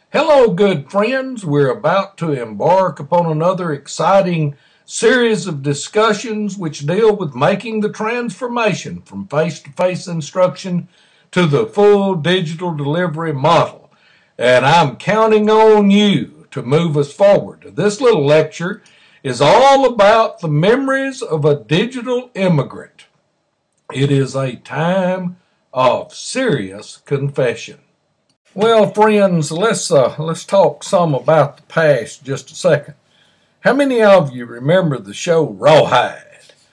Hello, good friends. We're about to embark upon another exciting series of discussions which deal with making the transformation from face-to-face instruction to the full digital delivery model. And I'm counting on you to move us forward. This little lecture is all about the memories of a digital immigrant. It is a time of serious confession. Well, friends, let's talk some about the past just a second. How many of you remember the show Rawhide?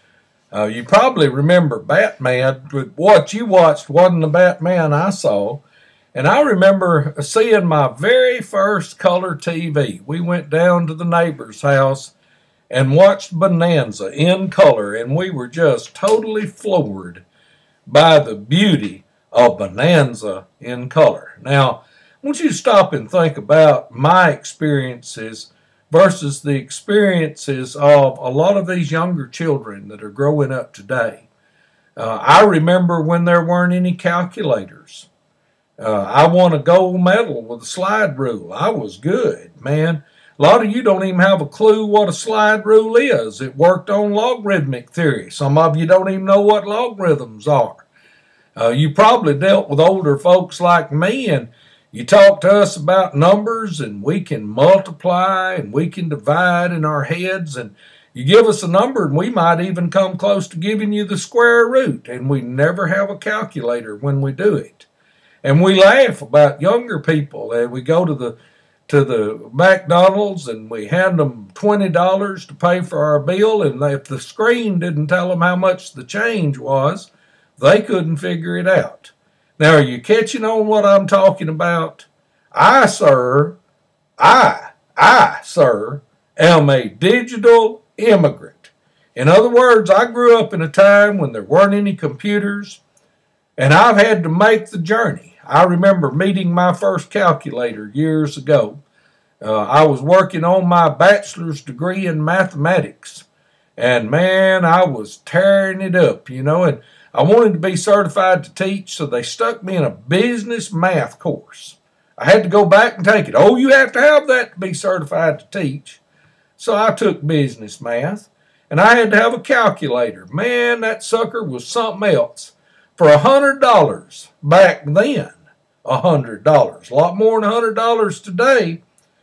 You probably remember Batman, but what you watched wasn't the Batman I saw. And I remember seeing my very first color TV. We went down to the neighbor's house and watched Bonanza in color, and we were just totally floored by the beauty of Bonanza in color. Now, I want you to stop and think about my experiences versus the experiences of a lot of these younger children that are growing up today. I remember when there weren't any calculators. I won a gold medal with a slide rule. I was good, man. A lot of you don't even have a clue what a slide rule is. It worked on logarithmic theory. Some of you don't even know what logarithms are. You probably dealt with older folks like me, and you talk to us about numbers, and we can multiply and we can divide in our heads, and you give us a number and we might even come close to giving you the square root, and we never have a calculator when we do it. And we laugh about younger people, and we go to the McDonald's and we hand them $20 to pay for our bill, and if the screen didn't tell them how much the change was, they couldn't figure it out. Now, are you catching on what I'm talking about? I, sir, am a digital immigrant. In other words, I grew up in a time when there weren't any computers, and I've had to make the journey. I remember meeting my first calculator years ago. I was working on my bachelor's degree in mathematics, and man, I was tearing it up, and I wanted to be certified to teach, so they stuck me in a business math course. I had to go back and take it. Oh, you have to have that to be certified to teach. So I took business math, and I had to have a calculator. Man, that sucker was something else. For $100 back then, $100, a lot more than $100 today,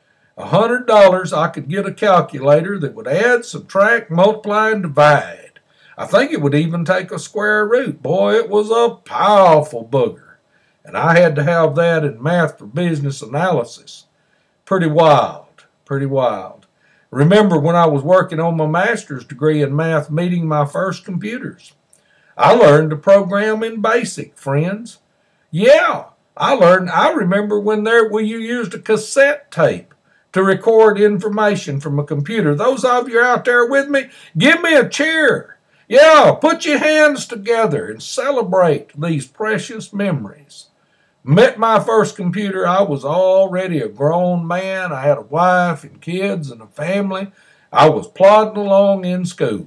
$100 I could get a calculator that would add, subtract, multiply, and divide. I think it would even take a square root. Boy, it was a powerful booger. And I had to have that in math for business analysis. Pretty wild, pretty wild. Remember when I was working on my master's degree in math, meeting my first computers. I learned to program in BASIC, friends. Yeah, I remember when you used a cassette tape to record information from a computer. Those of you out there with me, give me a cheer. Yeah, put your hands together and celebrate these precious memories. Met my first computer, I was already a grown man. I had a wife and kids and a family. I was plodding along in school.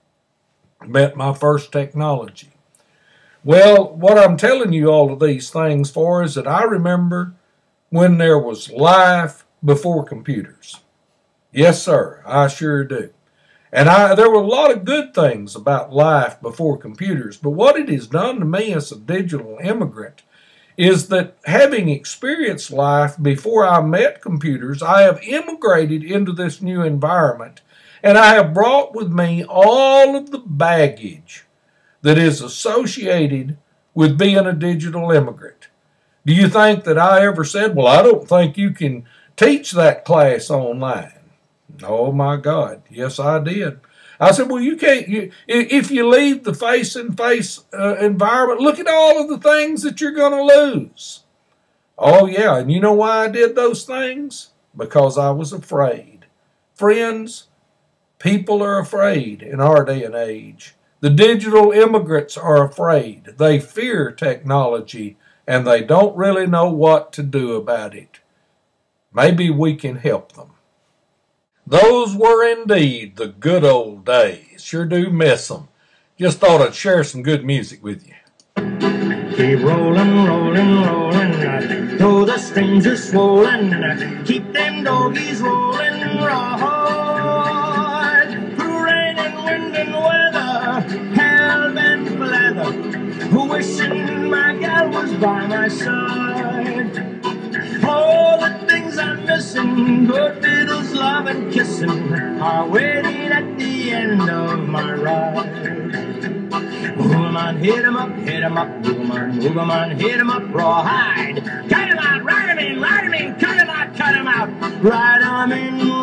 Met my first technology. Well, what I'm telling you all of these things for is that I remember when there was life before computers. Yes, sir, I sure do. And there were a lot of good things about life before computers, but what it has done to me as a digital immigrant is that having experienced life before I met computers, I have immigrated into this new environment, and I have brought with me all of the baggage that is associated with being a digital immigrant. Do you think that I ever said, well, I don't think you can teach that class online? Oh, my God. Yes, I did. I said, well, you can't. If you leave the face-to-face environment, look at all of the things that you're going to lose. Oh, yeah. And you know why I did those things? Because I was afraid. Friends, people are afraid in our day and age. The digital immigrants are afraid. They fear technology, and they don't really know what to do about it. Maybe we can help them. Those were indeed the good old days. Sure do miss them. Just thought I'd share some good music with you. Keep rolling, rolling, rolling, though the strings are swollen, keep them doggies rolling, right. Through rain and wind and weather, hell-bent for leather, wishing my gal was by my side. All the things I'm missing, good fiddles, love and kissing, are waiting at the end of my ride. Move 'em on, hit 'em up, move 'em on, hit 'em up, rawhide. Cut 'em out, ride 'em in, cut 'em out, cut 'em out. Ride 'em in,